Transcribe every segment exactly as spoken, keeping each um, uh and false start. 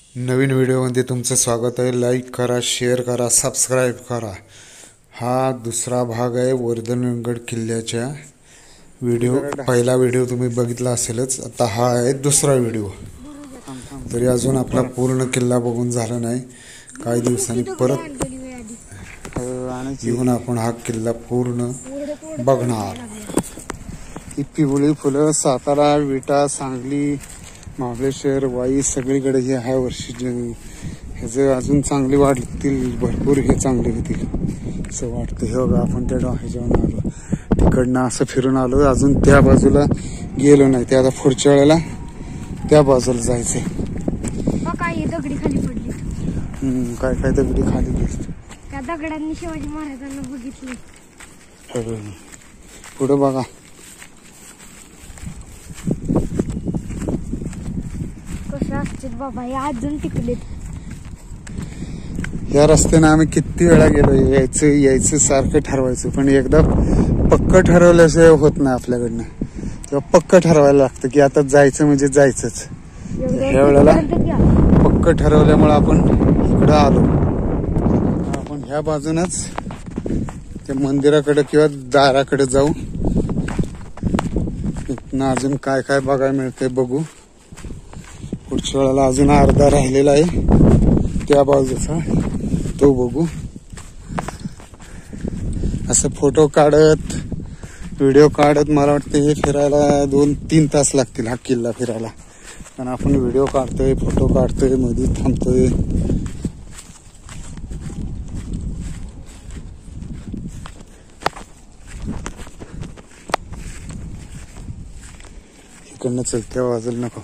नवीन व्हिडिओमध्ये तुमचं स्वागत आहे। लाईक करा, शेअर करा, सबस्क्राईब करा। हा दुसरा भाग आहे वर्धनगड किल्ल्याच्या व्हिडिओ। पहिला व्हिडिओ तुम्ही बघितला असेलच, आता हा आहे दुसरा व्हिडिओ। तरी अजून आपला पूर्ण किल्ला बघून झाला नाही, काही दिवसांनी परत येऊन आपण हा किल्ला पूर्ण बघणार। ही पिवळी फुलं सातारा, विटा, सांगली, महाबळेश्वर, वाई सगळीकडे हे ह्या वर्षी ह्याचे अजून चांगली वाढतील, भरपूर हे चांगले होतील असं वाटतं। हे बघा आपण त्या ह्याच्यावर आलो, तिकडनं असं फिरून आलो, अजून त्या बाजूला गेलो नाही। ते आता पुढच्या वेळेला त्या बाजूला जायचंय। काय दगडी खाली पडली, हम्म काय काय दगडी खाली दिसत, त्या दगडांनी शिवाजी महाराजांना बघितले। पुढे बघा, कसे असतील बाबा हे अजून टिकलेत। या रस्त्याने आम्ही किती वेळा गेलो, यायचं यायचं सारखं ठरवायचं, पण एकदा पक्क ठरवल्याशिवाय होत नाही आपल्याकडनं। तेव्हा पक्क ठरवायला लागतं की आता जायचं म्हणजे जायचंच। ह्या वेळेला पक्क ठरवल्यामुळे आपण इकडं आलो। आपण ह्या बाजूनच त्या मंदिराकडे किंवा दाराकडे जाऊ, इथनं अजून काय काय बघायला मिळतंय बघू। पुढच्या वेळेला अजून अर्धा राहिलेला आहे त्या बाजूचा, तो बघू। असं फोटो काढत व्हिडिओ काढत मला वाटतं हे फिरायला दोन तीन तास लागतील, हा किल्ला फिरायला। कारण आपण व्हिडिओ काढतोय, फोटो काढतोय, मध्ये थांबतोय। इकडनं चलत्या बाजूला नको,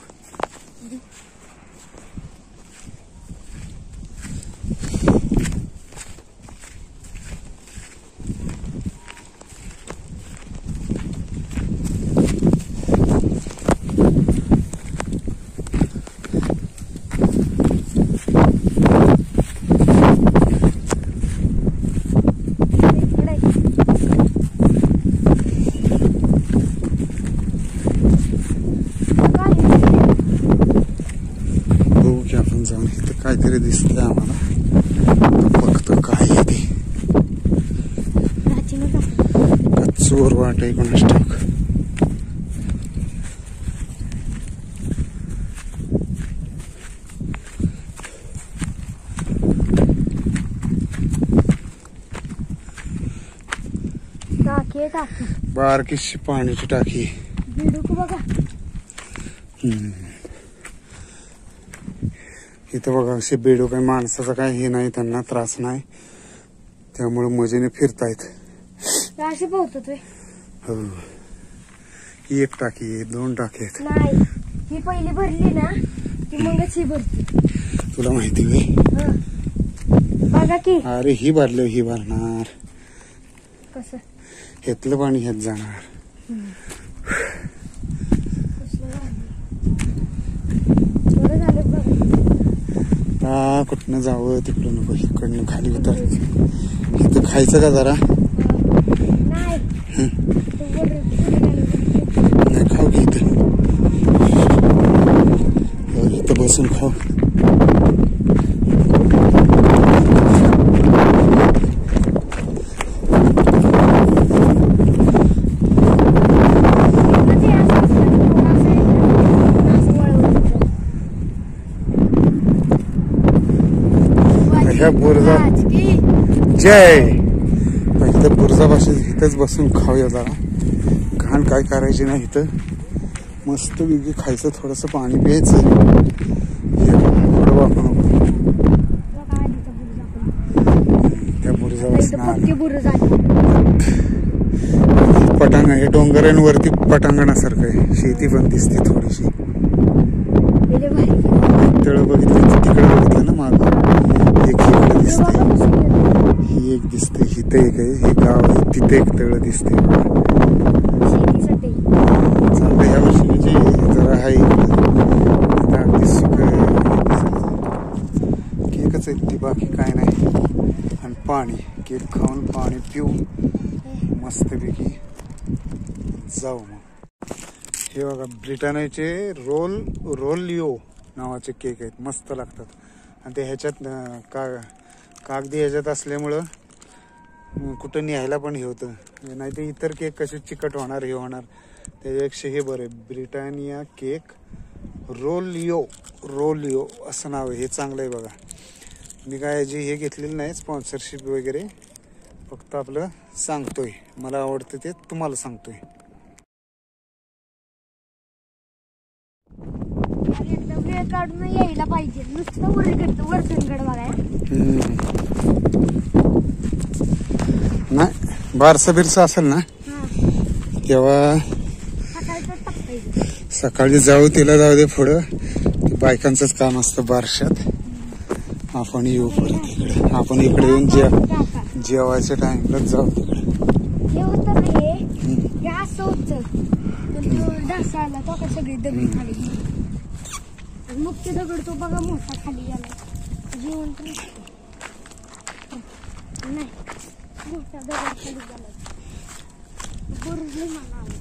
काहीतरी दिसतंय आम्हाला, बघतो काय आहे ते। चोर वाट आहे कोणास ठाऊक। टाकी टाकी बारकीशी पाण्याची टाकी बघा। हम्म इथं बघा असे बेडूक आहे, माणसाचा काही हे नाही, त्यांना त्रास नाही, त्यामुळे मजेने फिरतायत। असे पोहतात हो, ही एक टाकी आहे, दोन टाकी आहेत। नाही, ही पहिली भरली ना ती मगच ही भरती, तुला माहिती आहे? बघा की, अरे ही भरली ही भरणार कसं, हेतलं पाणी हेत जाणार। हा कुठनं जावं, तिकडं नको, इकडनं खाली उतर। इथं खायचं का जरा? नाही खाऊ की इथं, इथं बसून खाऊ। ह्या बुरजा जय इथं बुरजा भाषेत इथंच बसून खाऊया जरा, घाण काय करायची नाही। इथं मस्त वेगळी खायचं, थोडस पाणी प्यायचं। त्या बुरजा पटांगण हे डोंगरांवरती पटांगणासारखं आहे, शेती पण दिसते थोडीशी। तळ बघितली तिकडे बघितलं ना माग, एक इकडे दिसते, ही एक दिसते, इथं एक आहे, हे गाव आहे, तिथे एक तळ दिसते। चालतं ह्या वर्षी म्हणजे जरा आहे अगदी सुख केकच आहे ती, बाकी काय नाही। आणि पाणी, केक खाऊन पाणी पिऊ मस्तपैकी जाऊ। मग हे बघा ब्रिटानियाचे रोल रोलिओ नावाचे केक आहेत, मस्त लागतात. आणि ते ह्याच्यात अं, का कागदी ह्याच्यात असल्यामुळं अं, कुठं न्यायला पण हे होतं. नाही तर इतर केक कसे चिकट होणार हे होणार, त्याच्यापेक्षा हे बरं. ब्रिटानिया केक रोलिओ रोलिओ असं नाव आहे. हे चांगलं आहे बघा. मी काय याची हे घेतलेली नाही स्पॉन्सरशिप वगैरे, फक्त आपलं सांगतोय, मला आवडतं ते तुम्हाला सांगतोय. एकदा वेळ काढून यायला पाहिजे. नुसतं वरगड वर्धनगड बघाय. नाही बारसं बिरसं असेल ना तेव्हा सकाळचं टाकायचं. सकाळी जाऊ, तिला जाऊ दे पुढं. ते बायकांचंच काम असतं बारशात. आपण येऊ परत इकडे. आपण इकडे येऊन जेव जेवायच्या टाइमला जाऊ तिकडे. हे होतं ना हे हे असं होतं, पण तो ढासाळला तो का सगळी दगडी खाली गेली. आणि मुख्य दगड तो बघा मोठा खाली गेला. जेवण पण नाही, मोठा दगड खाली गेला. बरोबर मला आवडलं.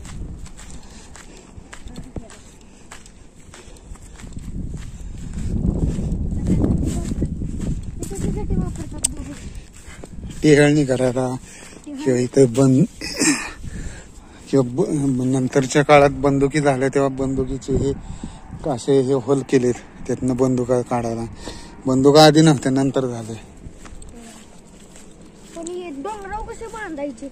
त्याच्यासाठी वापरतात बरोबर. टेहळणी करायला किंवा इथं बंद किंवा ब- नंतरच्या काळात बंदुकी झाल्या तेव्हा बंदुकीचे हे असे हे होल केलेत, त्यातनं बंदुका काढायला. बंदुका आधी नव्हत्या, नंतर झाले. पण हे डोंगराव कसे बांधायचे?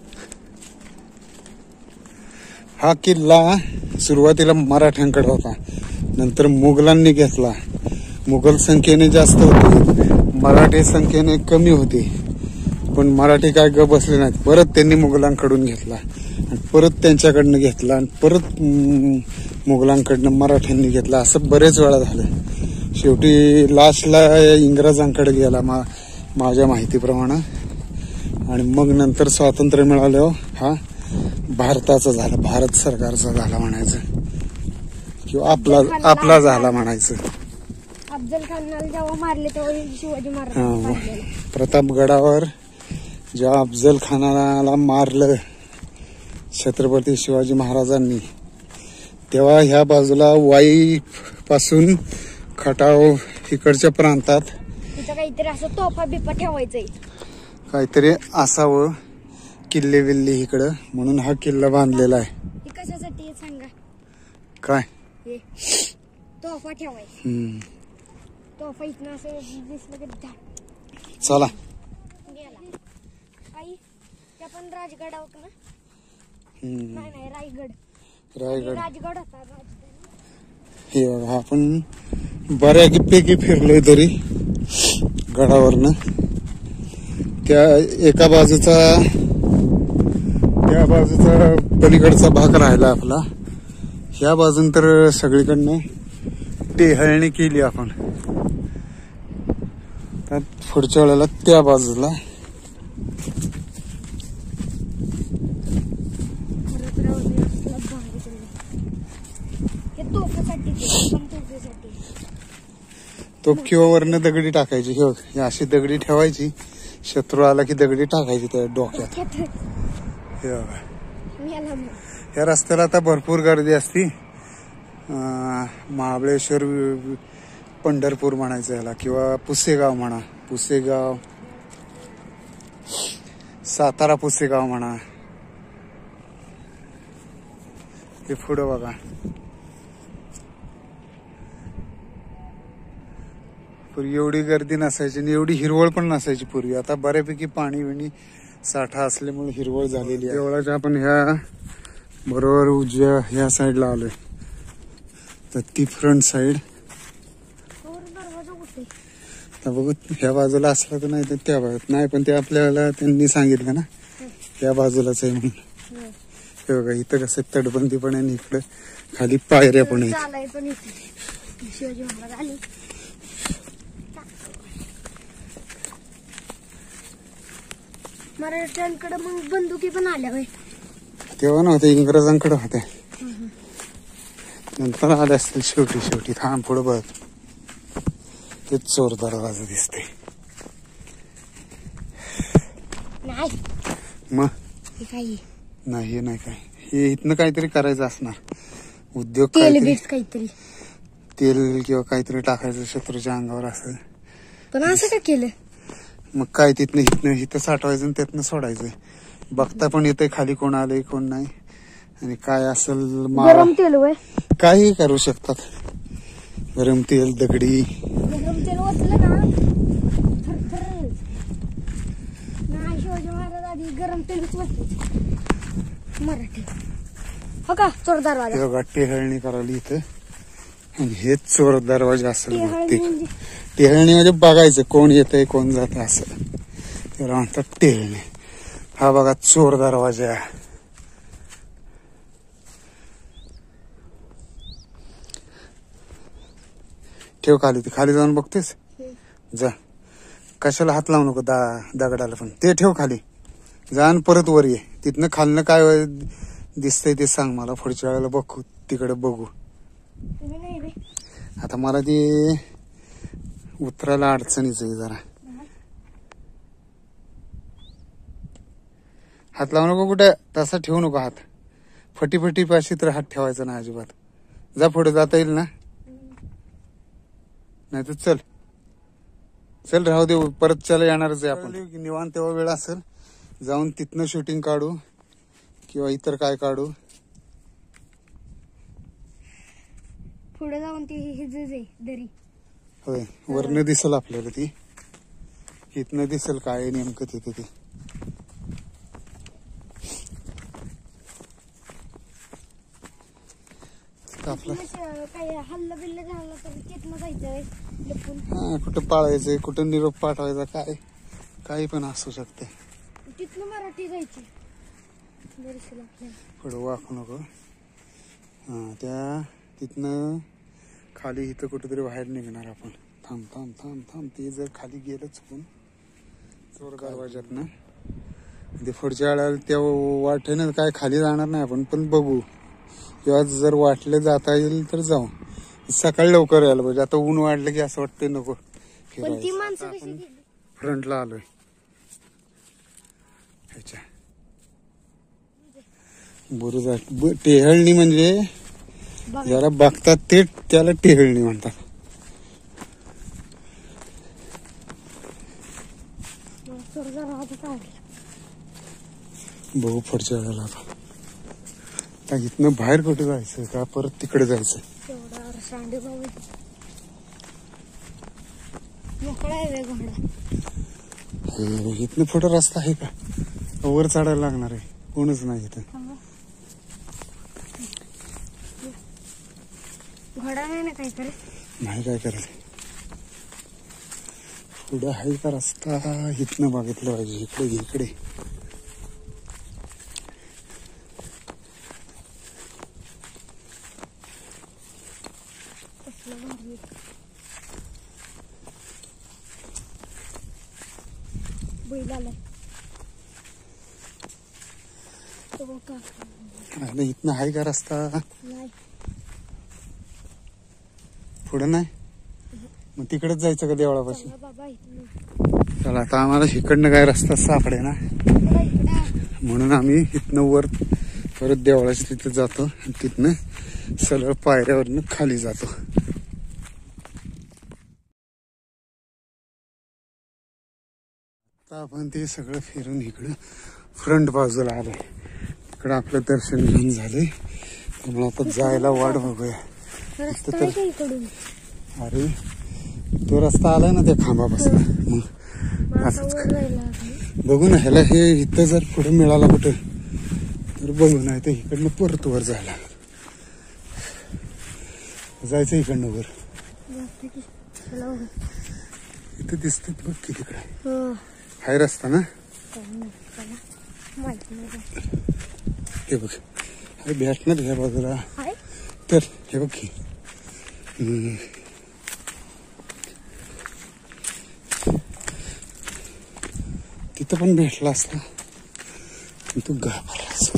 हा किल्ला सुरुवातीला मराठ्यांकडे होता, नंतर मुघलांनी घेतला. मुघल संख्येने जास्त होते, मराठी संख्येने कमी होते. पण मराठी काय ग बसले नाहीत. परत त्यांनी मुघलांकडून घेतला आणि परत त्यांच्याकडनं घेतला आणि परत मुघलांकडनं मराठ्यांनी घेतला. असं बरेच वेळा झालं. शेवटी लास्टला इंग्रजांकडे गेला मा माझ्या माहितीप्रमाणे. आणि मग नंतर स्वातंत्र्य मिळाल्यावर हा भारताचा झाला, भारत सरकारचा झाला म्हणायचं, किंवा आपला आपला झाला म्हणायचं. अफजल खानाला जेव्हा मारले तेव्हा शिवाजी हा, महाराज प्रतापगडावर जेव्हा अफजल खानाला मारलं छत्रपती शिवाजी महाराजांनी, तेव्हा ह्या बाजूला वाई पासून खटाव इकडच्या प्रांतात तिथं काहीतरी असं तोफा बिपा ठेवायचंय. काहीतरी असावं किल्ले विल्ले इकडं, म्हणून हा किल्ला बांधलेला आहे. हे कशासाठी आहे सांगा? काय हे तोफा ठेवायचा. हम्म. तोफा इथनं असं दिसलं की झाड चला गेला. आई त्या पण राजगडावर ना? हम्म. नाही नाही रायगड. रायगड. राजगड होता राजगड. हे बघा, आपण बऱ्यापैकी फिरलोय तरी गडावरनं. त्या एका बाजूचा त्या बाजूचा पलीकडचा भाग राहिला आपला. ह्या बाजून तर सगळीकडनं टेहळणी केली आपण. त्यात पुढच्या वेळेला त्या बाजूला परत राहू दे, असला भांडी तुम्ही. हे तोफासाठी ते, पण तोफेसाठी. तो किंवा वरनं दगडी टाकायची. हे बघ, ही अशी दगडी ठेवायची, शत्रू आला की दगडी टाकायची त्या डोक्यात. हे बघा, मेला मग. या रस्त्याला आता भरपूर गर्दी असती. अं, महाबळेश्वर वि- पंढरपूर म्हणायचं याला, किंवा पुसेगाव म्हणा, पुसेगाव सातारा पुसेगाव म्हणा. हे पुढं बघा, पूर्वी एवढी गर्दी नसायची आणि एवढी हिरवळ पण नसायची पूर्वी. आता बऱ्यापैकी पाणी बिणी साठा असल्यामुळे हिरवळ झालेली आहे. देवळाच्या आपण ह्या बरोबर उजव्या ह्या साईडला आलोय, तर ती फ्रंट साईड. वर दरवाजा कुठे? तर बघू ह्या बाजूला असला तर नाही तर त्या बाजूला नाही, पण ते आपल्याला त्यांनी सांगितलं ना त्या बाजूलाच आहे म्हणून. हे बघा, इथं कसं तटबंदी पण आहे आणि इकडं खाली पायऱ्या पण आहेत. चालायचं नाही. शिवाजी महाराज आले. मराठ्यांकडे मग बंदुकी पण आल्या बाई. तेव्हा नव्हते, इंग्रजांकडे होत्या, नंतर आले असतील शेवटी. शेवटी थांब पुढं बघ, ते चोर दरवाजा दिसते. नाही मग हे काही नाही, हे नाही काय, हे इथनं काहीतरी करायचं असणार, उद्योग तेल काहीतरी. बीट काहीतरी. तेल किंवा काहीतरी टाकायचं शत्रूच्या अंगावर असं. पण असं का केलं? मग काय तिथनं हिथनं हिथं साठवायचं आणि त्यातनं सोडायचं. बघता पण येतंय खाली कोण आलंय कोण नाही आणि काय असेल मावा गरम तेल वय काही करू शकतात. गरम तेल दगडी गरम तेल ओतलं ना थरथर. नाही शिवाजी महाराज आधी गरम तेलच ओतले मराठी. हो का चोर दरवाजा. ते बघा टेहळणी करायला इथं आणि हेच चोर दरवाजा असेल टेहळणी बहुतेक. म्हणजे टेहळणी म्हणजे बघायचं कोण येतंय कोण जात असं त्याला म्हणतात टेहळणी. हा बघा चोर दरवाजा. ठेव खाली ते खाली जाऊन बघतेस जा. कशाला हात लावू नको दा दगडाला पण. ते ठेव खाली जा आणि परत वर ये. तिथनं खालनं काय दिसतंय ते सांग मला. पुढच्या वेळेला बघू तिकडे बघू. तुम्ही नाही रे. आता मला ते उतरायला अडचणीच आहे जरा. हात लावू नको कुठे. तसा ठेवू नको हात. फटी फटी पाशी तर हात ठेवायचा ना अजिबात. जा पुढे जाता येईल ना. नाही तर चल चल राहू दे. परत चला येणारच आहे आपण. निवांत तेव्हा वेळ असेल जाऊन तिथनं शूटिंग काढू किंवा इतर काय काढू. पुढे जाऊन ती हे जे जे दरी होय वरनं दिसल आपल्याला ती. इथनं दिसल काय नेमकं तिथे ते. आपलं काय हल्ला बिल्ला झाला तर तिथनं जायचं लपून. हा कुठं पाळायचंय कुठं निरोप पाठवायचा काय काही पण असू शकते. तिथनं मराठी जायची दर्शन आपल्याला. पुढं वाकू नको. हा त्या तिथनं खाली इथं कुठेतरी बाहेर निघणार आपण. थांब थांब थांब थांब. ते जर खाली गेलं चुकून चोर दरवाज्यात ना ते पुढच्या वेळेला त्या वाटेनं काय खाली जाणार नाही आपण पण बघू. किंवा जर वाटलं जाता येईल तर जाऊ. सकाळी लवकर यायला पाहिजे. आता ऊन वाढलं की असं वाटतंय नको पण ती माणसं कशी गेली? फ्रंटला आलोय ह्याच्या बुरुज. टेहळणी म्हणजे ज्याला बघतात ते त्याला टेहळणी म्हणतात. बघू पुढच्या वेळेला. आता इथनं बाहेर कुठे जायचं का परत तिकडे जायचं. इथनं पुढे रस्ता आहे का वर चढायला लागणार आहे. कोणच नाही इथं. घोडा नाही ना काय करे. नाही काय करायचं. पुढे आहे का रस्ता इथनं बघितलं पाहिजे. इकडे इकडे बैल आलाय. इथनं आहे का रस्ता. नाही पुढे नाही मग तिकडेच जायचं का देवळापाशी. बाबा इथनं चला आता आम्हाला इकडनं काय रस्ता सापडे ना म्हणून आम्ही इथनं वर परत देवळाच्या तिथं जातो आणि तिथनं सरळ पायऱ्यावरनं खाली जातो. आता आपण ते सगळं फिरून इकडं फ्रंट बाजूला आलोय. इकडं आपलं दर्शन घेऊन झालंय त्यामुळे आता जायला वाट बघूया. रस्ता आहे का इकडून? अरे तो रस्ता आलाय ना त्या खांबापासून. मग आता असंच वर जायला लागलं. बघू ना ह्याला हे इथं जर पुढे मिळाला कुठं तर बघू. नाही तर इकडनं परत वर जायला जायचं इकडनं वर. जास्त की चला वर. इथं दिसत बघ की तिकडे हो. हाय रस्ता ना. चला माहिती नाही. हे बघ हे भेटणार ह्या बाजूला हाय तर हे बघ की. हम्म. तिथं पण भेटला असता पण तू घाबरलास.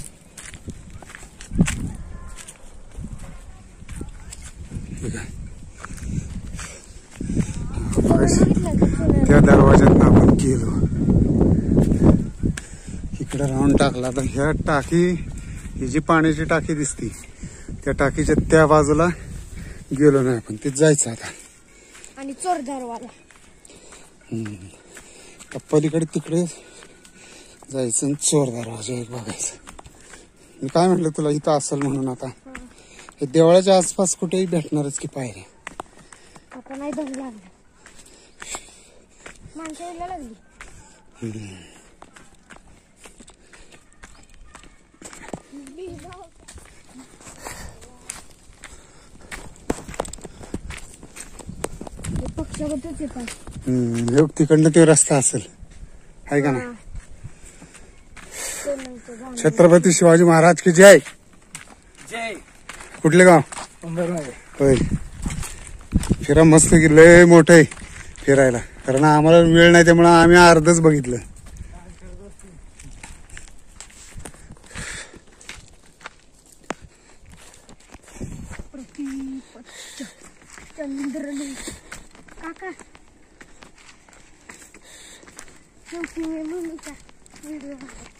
त्या दरवाज्यात आपण गेलो इकडे राऊंड टाकला. तर ह्या टाकी ही जी पाण्याची टाकी दिसती त्या टाकीच्या त्या बाजूला गेलो नाही आपण ते जायचं आता. आणि चोरदारवाला त्या पलीकडे तिकडे जायचं आणि चोर दरवाजा एक बघायचं. मी काय म्हटलं तुला इथं असेल म्हणून. आता हे देवळाच्या आसपास कुठेही भेटणारच की पायऱ्या. आता नाही दम लागला. माणसं यायला लागली. पक्षाबद्दलच येतात. हम्म हे तिकडनं ते रस्ता असेल आहे का ना. छत्रपती शिवाजी महाराज की जय. जय. कुठले गाव. होय. फिरा मस्त की लय मोठं आहे फिरायला. कारण आम्हाला वेळ नाही त्यामुळे आम्ही अर्धच बघितलं. चंद्रलेख काका शेवटी मम्मीचा व्हिडिओ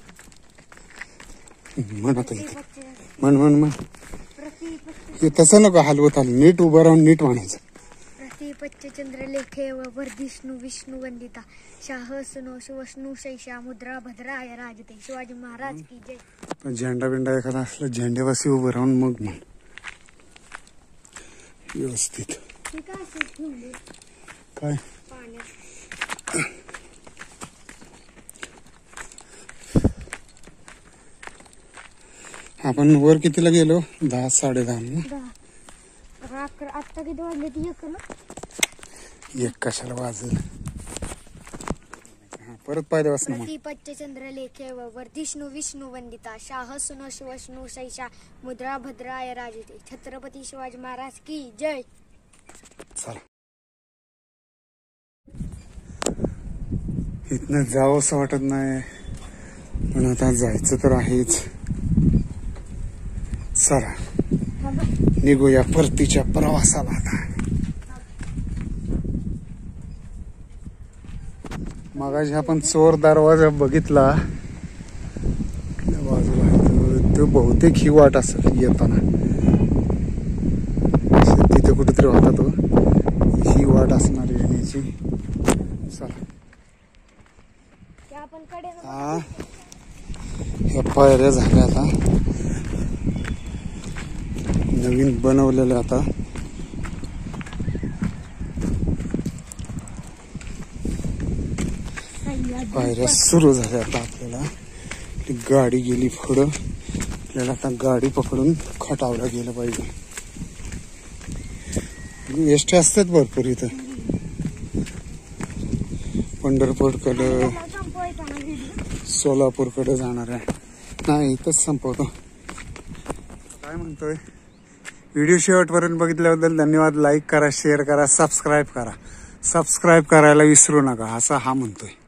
म्हणत म्हण म्हण म्हण हे तसं नको हलवत आलं. नीट उभं राहून नीट म्हणायचं. प्रतिपच्च चंद्रलेखे व वर्धिष्णू विष्णू वंदिता शाह सुनो शिवष्णू शैषा मुद्रा भद्राय राजते शिवाजी महाराज की जय. झेंडा बिंडा एखादा असला झेंडेवासी उभं राहून मग म्हण व्यवस्थित. काय आपण वर कितीला गेलो. दहा साडे दहा. आता किती वाजले ती एक ना. एक कशाला वाजेल. परत पाहिल्यापासून प्रतिपच्च चंद्रलेखे व वर्धिष्णू विष्णू वंदिता शाह सुनो शिवष्णू शैषा मुद्रा भद्राय राजते छत्रपती शिवाजी महाराज की जय. चला इथनं जावं असं वाटत नाही पण आता जायचं तर आहेच. चला निघूया परतीच्या प्रवासाला. आता मगाशी आपण चोर दरवाजा बघितला बाजूला तो- तो बहुतेक ही वाट असेल येताना. तिथे कुठेतरी होता तो. ही वाट असणार येण्याची. चला आपण कडे हा ह्या पायऱ्या झाल्या आता नवीन बनवलेल्या. आता पायऱ्या सुरू झाल्या. आता आपल्याला ती गाडी गेली पुढं. आपल्याला आता गाडी पकडून खटावला गेलं पाहिजे. एसटी असतात भरपूर इथं. पंढरपूरकडं सोलापूरकडे जाणार आहे. नाही इथंच संपवतो. काय म्हणतोय. व्हिडिओ शेवटपर्यंत बघितल्याबद्दल धन्यवाद. लाईक करा शेअर करा सबस्क्राईब करा. सबस्क्राईब करायला विसरू नका असं हा म्हणतोय.